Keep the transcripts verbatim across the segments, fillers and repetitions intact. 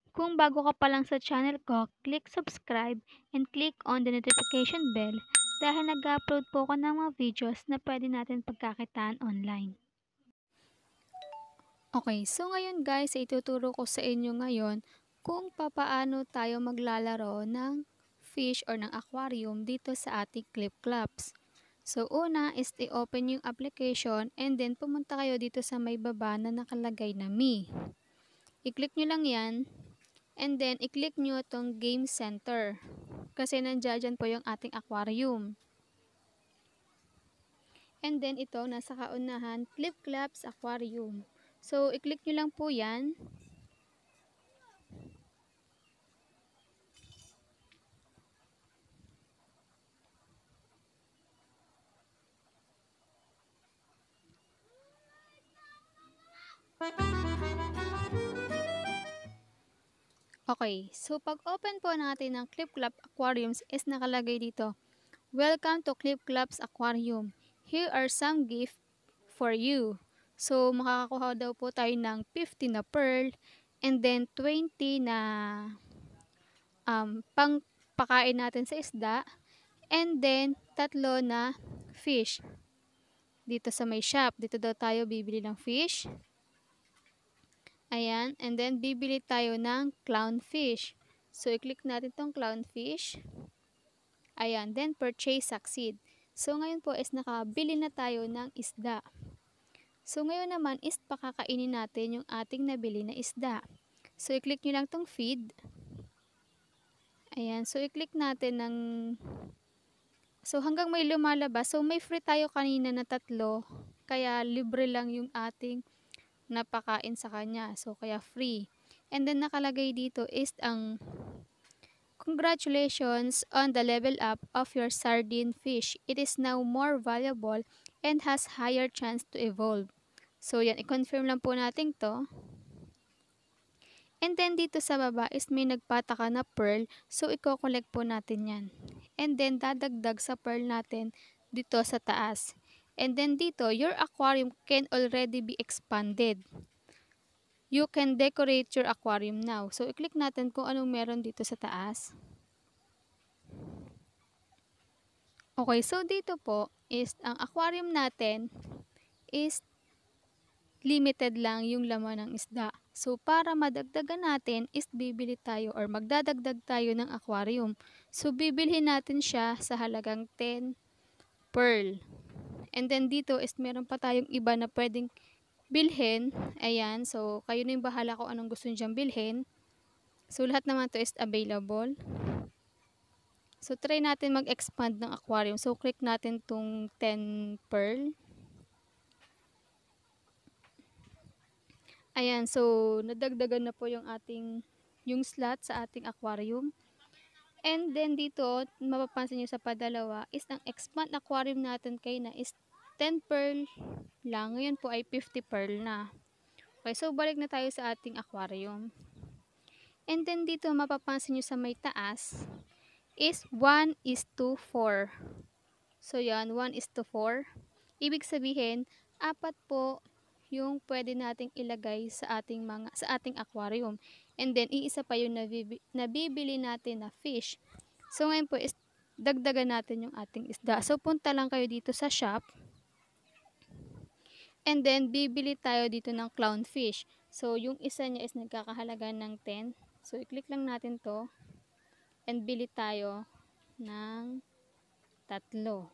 Kung bago ka pa lang sa channel ko, click subscribe and click on the notification bell dahil nag-upload po ko ng mga videos na pwede natin pagkakitaan online. Okay, so ngayon guys, ituturo ko sa inyo ngayon kung papaano tayo maglalaro ng fish or ng aquarium dito sa ating Clip Clubs. So una is i-open yung application and then pumunta kayo dito sa may baba na nakalagay na Me. I-click nyo lang yan and then i-click nyo itong Game Center kasi nandiyan po yung ating aquarium. And then ito, nasa kaunahan, Clip Clubs Aquarium. So, i-click nyo lang po yan. Okay, so pag open po natin ng Clip Club Aquariums is nakalagay dito, Welcome to Clip Clubs Aquarium. Here are some gifts for you. So, makakakuha daw po tayo ng fifty na pearl and then twenty na um, pang pakain natin sa isda and then tatlo na fish. Dito sa may shop, dito daw tayo bibili ng fish. Ayan, and then bibili tayo ng clownfish. So, i-click natin tong clownfish. Ayan, then purchase succeed. So, ngayon po is nakabili na tayo ng isda. So, ngayon naman is pakakainin natin yung ating nabili na isda. So, i-click nyo lang tong feed. Ayan, so i-click natin ng... So, hanggang may lumalabas. So, may free tayo kanina na tatlo. Kaya, libre lang yung ating napakain sa kanya. So, kaya free. And then, nakalagay dito is ang congratulations on the level up of your sardine fish. It is now more valuable and has higher chance to evolve. So, yan. I-confirm lang po natin to. And then, dito sa baba is may nagpataka na pearl. So, i-collect po natin yan. And then, dadagdag sa pearl natin dito sa taas. And then dito, your aquarium can already be expanded. You can decorate your aquarium now. So, i-click natin kung anong meron dito sa taas. Okay, so dito po is ang aquarium natin is limited lang yung laman ng isda. So, para madagdagan natin is bibili tayo or magdadagdag tayo ng aquarium. So, bibilhin natin siya sa halagang ten pearl. And then dito is meron pa tayong iba na pwedeng bilhin. Ayan, so kayo na yung bahala kung anong gusto nyo bilhin. So lahat naman to is available. So try natin mag-expand ng aquarium. So click natin tong ten pearl. Ayan, so nadagdagan na po yung ating yung slot sa ating aquarium. And then dito, mapapansin nyo sa padalawa, is ang expand aquarium natin kay na is ten pearl lang. Ngayon po ay fifty pearl na. Okay, so balik na tayo sa ating aquarium. And then dito, mapapansin nyo sa may taas, is one is to four. So yan, one is to four. Ibig sabihin, apat po yung pwede nating ilagay sa ating mga sa ating aquarium. And then iisa pa yung nabibi, nabibili natin na fish. So ngayon po is dagdagan natin yung ating isda. So punta lang kayo dito sa shop. And then bibili tayo dito ng clownfish. So yung isa niya is nagkakahalaga ng ten. So i-click lang natin to. And bili tayo ng tatlo.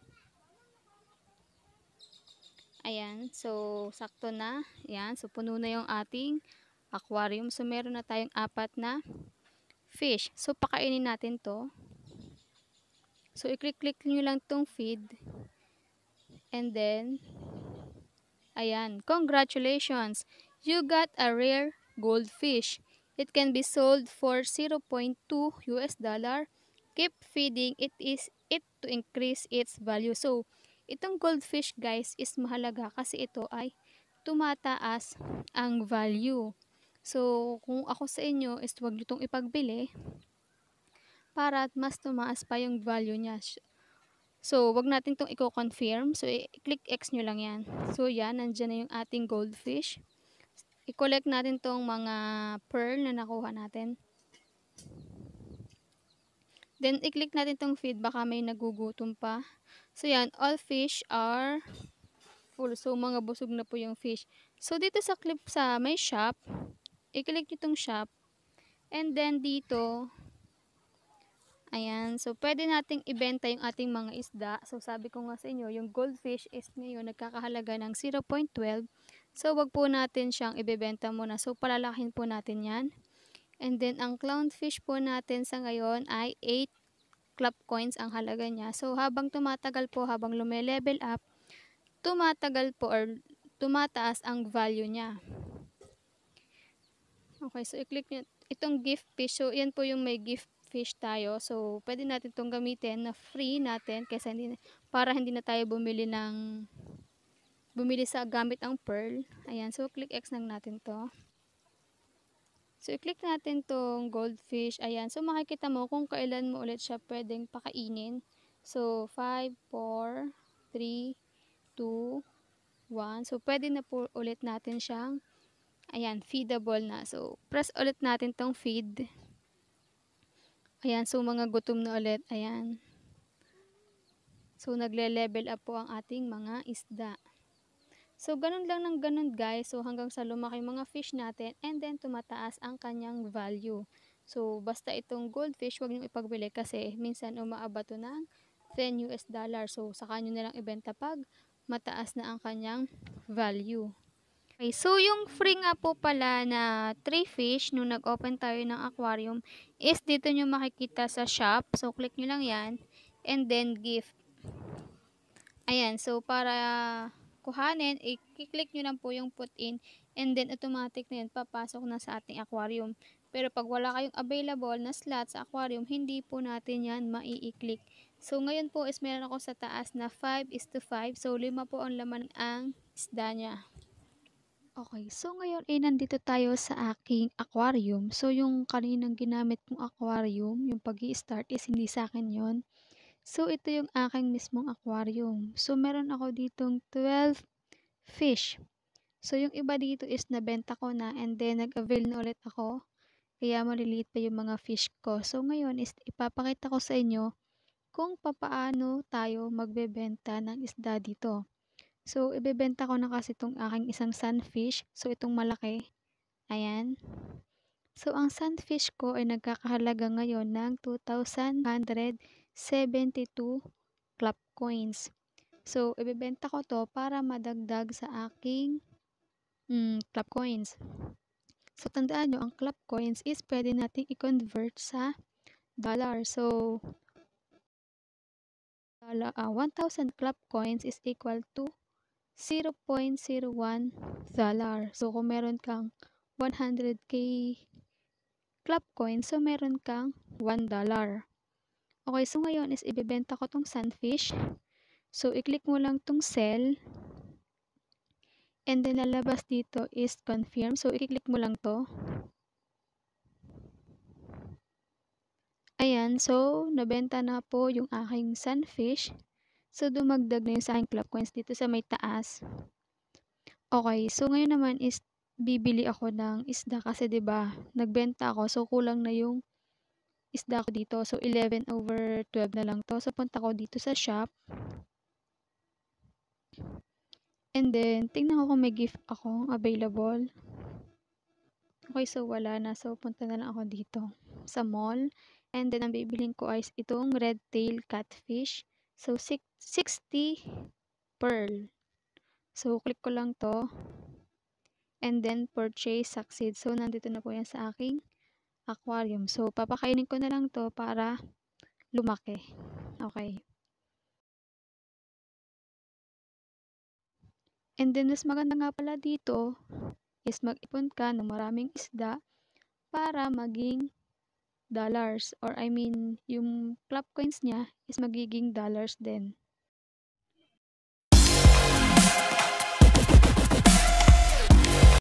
Ayan, so sakto na. Ayan, so puno na yung ating aquarium. So meron na tayong apat na fish. So pakainin natin to. So i-click-click nyo lang tong feed. And then, ayan, congratulations! You got a rare goldfish. It can be sold for zero point two U S dollar. Keep feeding it is it to increase its value. So, itong goldfish guys is mahalaga kasi ito ay tumataas ang value. So, kung ako sa inyo is huwag nyo itong ipagbili para mas tumaas pa yung value niya. So, wag natin itong i-confirm. So, i-click X nyo lang yan. So, yan, nandyan na yung ating goldfish. i-collect natin tong mga pearl na nakuha natin. Then, i-click natin tong feed, baka may nagugutom pa. So, yan, all fish are full. So, mga busog na po yung fish. So, dito sa clip sa may shop, i-click nyo tong shop. And then, dito, ayan. So, pwede nating ibenta yung ating mga isda. So, sabi ko nga sa inyo, yung goldfish is ngayon nagkakahalaga ng zero point one two. So, wag po natin siyang ibebenta muna. So, palalakin po natin yan. And then, ang clownfish po natin sa ngayon ay eight club coins ang halaga niya. So, habang tumatagal po, habang lume-level up, tumatagal po or tumataas ang value niya. Okay, so i-click nyo itong gift fish. So, yan po yung may gift fish tayo. So, pwede natin itong gamitin na free natin kaysa hindi, para hindi na tayo bumili ng bumili sa gamit ang pearl. Ayan, so click X lang natin to. So, i-click natin tong goldfish. Ayan. So, makikita mo kung kailan mo ulit siya pwedeng pakainin. So, five, four, three, two, one. So, pwede na po ulit natin siyang, ayan, feedable na. So, press ulit natin tong feed. Ayan. So, mga gutom na ulit. Ayan. So, nagle-level up po ang ating mga isda. So, ganun lang ng ganun guys. So, hanggang sa lumaki mga fish natin and then tumataas ang kanyang value. So, basta itong goldfish, huwag nyo ipagbili kasi minsan umaabot to ng ten U S dollar. So, saka nyo nalang ibenta pag mataas na ang kanyang value. Okay, so yung free nga po pala na three fish nung nag-open tayo ng aquarium is dito nyo makikita sa shop. So, click nyo lang yan and then gift. Ayan, so para kuhanin, i-click nyo lang po yung put in and then automatic na yun, papasok na sa ating aquarium. Pero pag wala kayong available na slot sa aquarium, hindi po natin yan mai-click. So ngayon po is meron ako sa taas na five is to five. So lima po ang laman ang isda niya. Okay, so ngayon ay nandito tayo sa aking aquarium. So yung kaninang ginamit kong aquarium, yung pag-i-start is hindi sa akin yon. So, ito yung aking mismong aquarium. So, meron ako ditong twelve fish. So, yung iba dito is nabenta ko na and then nag-avail na ulit ako. Kaya maliliit pa yung mga fish ko. So, ngayon is ipapakita ko sa inyo kung papaano tayo magbebenta ng isda dito. So, ibebenta ko na kasi itong aking isang sunfish. So, itong malaki. Ayan. So, ang sunfish ko ay nagkakahalaga ngayon ng two thousand one hundred seventy-two club coins. So, ibebenta ko to para madagdag sa aking mm, club coins. So, tandaan nyo, ang club coins is pwede nating i-convert sa dollar. So, uh, one thousand club coins is equal to zero point zero one dollar. So, kung meron kang one hundred K club coins, so meron kang one dollar. Okay, so ngayon is ibebenta ko tong sunfish. So, i-click mo lang tong sell. And then, lalabas dito is confirm. So, i-click mo lang to. Ayan, so, nabenta na po yung aking sunfish. So, dumagdag na yung sa aking club coins dito sa may taas. Okay, so ngayon naman is bibili ako ng isda kasi 'di ba nagbenta ako. So, kulang na yung isda ko dito. So, eleven over twelve na lang to. So, punta ko dito sa shop. And then, tingnan ko kung may gift akong available. Okay, so wala na. So, punta na lang ako dito sa mall. And then, ang bibilhin ko ay itong red tail catfish. So, sixty pearl. So, click ko lang to. And then, purchase succeed. So, nandito na po yan sa aking aquarium. So, papakainin ko na lang to para lumaki. Okay. And then, mas maganda nga pala dito is mag-ipon ka ng maraming isda para maging dollars. Or I mean, yung club coins niya is magiging dollars din.